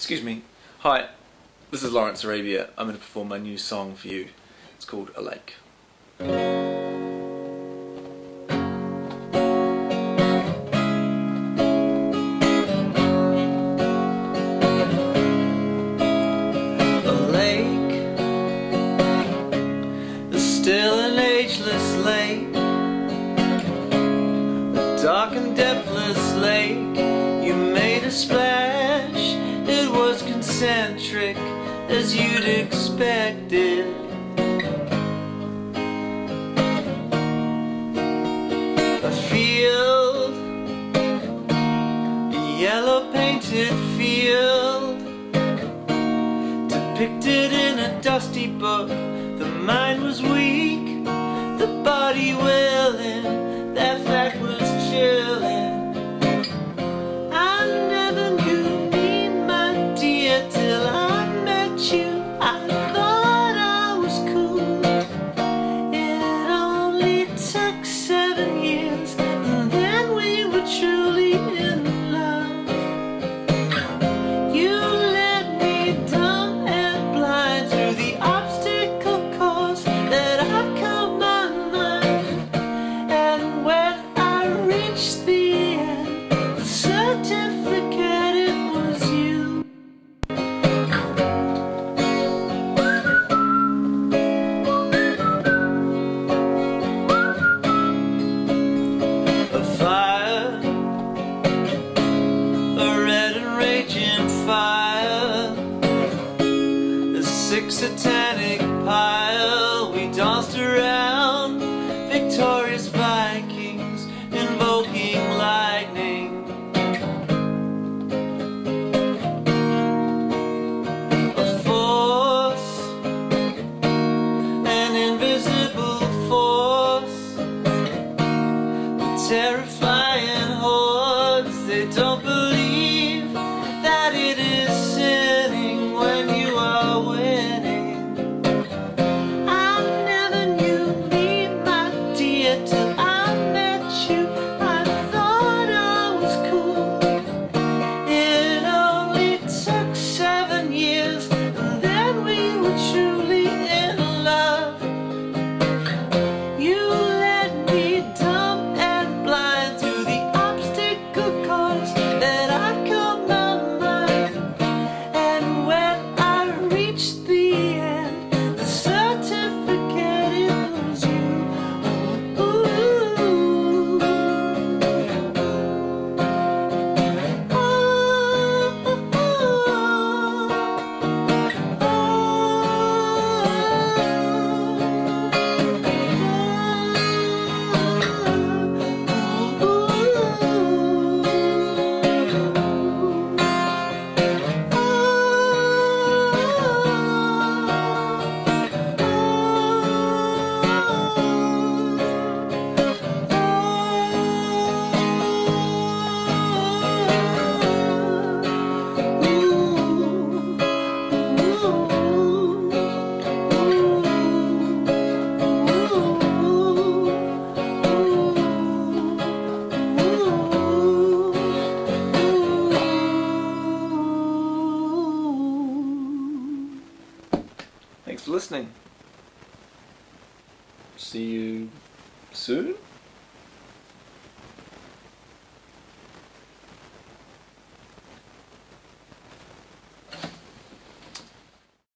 Excuse me. Hi, this is Lawrence Arabia. I'm going to perform my new song for you. It's called A Lake. A lake is still an ageless lake, a dark and depthless lake. You made a splash, it was concentric as you'd expected. A field, a yellow painted field, depicted in a dusty book. The mind was weak, the body willing, that fact was chilling. I never knew me, my dear, till I met you. I thought I was cool. It only took 7 years, and then we were truly in love. You led me dumb and blind through the obstacle course that I called my mind. And when I reached the end, the certificate, it was you. A fire, a red and raging fire, a sick satanic pile. We danced around victorious Vikings, invoking lightning. A force, an invisible force, the terrifying hordes. They don't believe that it is sinning when you are winning. I never knew me, my dear, till I met you. I thought I was cool. It only took 7 years, and then we were truly in love. You led me dumb and blind through the obstacle course that I called my mind. And when I reached the end, the certificate, it was you. Thanks for listening. See you soon?